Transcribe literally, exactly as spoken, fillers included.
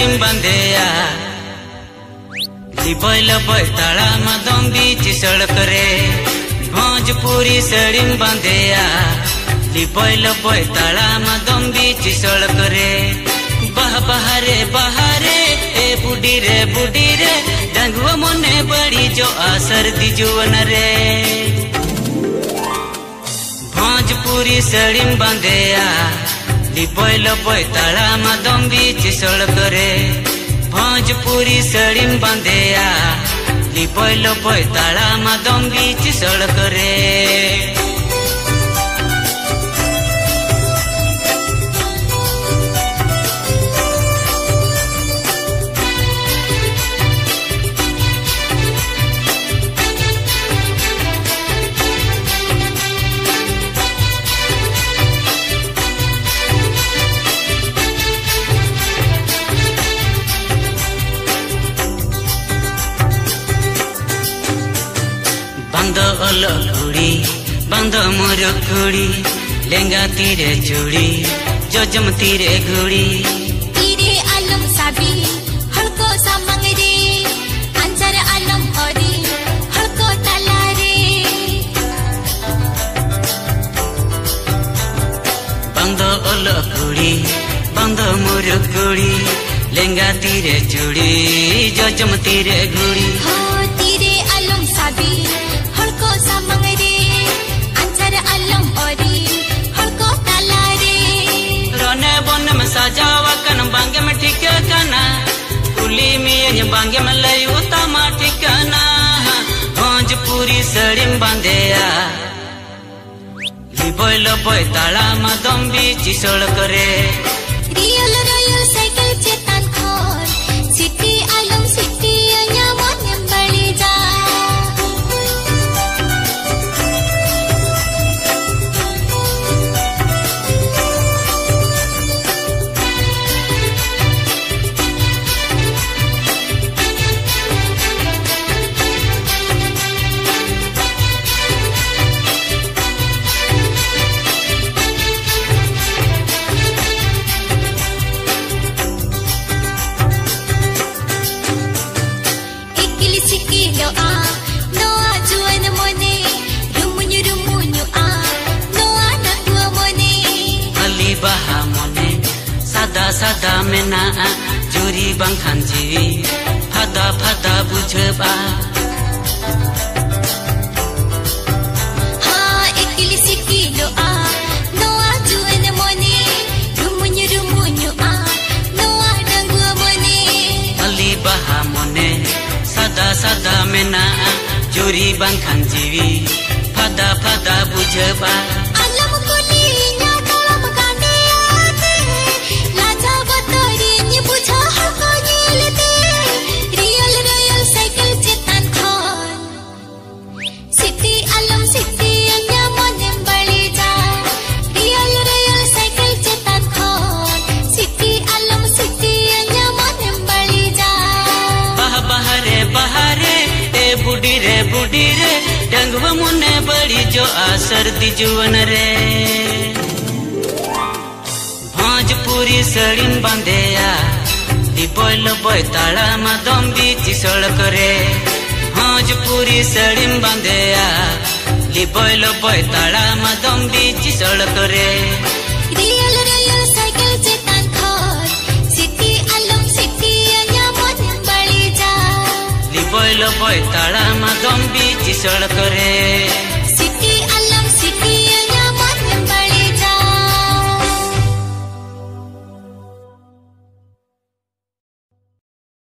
सड़ीम बांधेया लिबैल बैताला मदम बीच सड़क रे भोजपुरी सड़ीम बांधेया लिबैल बैताला मदम बीच सड़क रे बह बहारे बहारे ए बुढ़ी रे बुढ़ी रे डंगुआ मने बड़ी जो आसर दी जुवन रे भोजपुरी सड़ीम बांधेया लिबैल बैताला मदम बीच सड़क रे भोजपुरी सड़ीम बांधेया लिबैल बैताला मदम बीच सड़क रे बंद अलकुड़ी बंद मोर कुड़ी लेंगा तीरे चूड़ी जोजम तीरे घुड़ी तीरे आलम साबी हड़को सामंग रे अंजर आलम औरी हड़को तला रे बंद अलकुड़ी बंद मोर कुड़ी लेंगा तीरे चूड़ी जोजम तीरे घुड़ी हो तीरे आलम साबी हड़को सामंग रे अंजर आलम औरी हड़को तला रे रोने बन में सजावा कन बांगे में ठिकाना कुली में बांगे में लई उतामा ठिकाना भोजपुरी सड़ीम बांधेया लिबैल बैताला मदम बीच सड़क रे रियल रॉयल साइकिल चेतन खोर सिटी आलम सिटी अन्या मन बड़ी जा सादा मेना जुरी बांखान जीवी फादा फादा बुझबा हाँ एकली सिकिलो आ नोआ जुएन मोने रुमुन्यु रुमुन्यु आ नोआ डंगुआ मोने अली बहा मोने सादा सादा मेना जुरी बांखान जीवी फादा फादा बुझबा बुढ़ी रे बुढ़ी रे डंगुआ मुने बड़ी जो आसर दी जुवन रे भोजपुरी सड़ीम बांधेया लिबैल बैताला मदम बीच सड़क रे भोजपुरी सड़ीम बांधेया लिबैल बैताला मदम बीच सड़क रे रियल रियल साइकिल चेतन खोर सिटी आलम सिटी अन्या मन बड़ी जा लिबैल बैताला मदम बीच सड़क रे।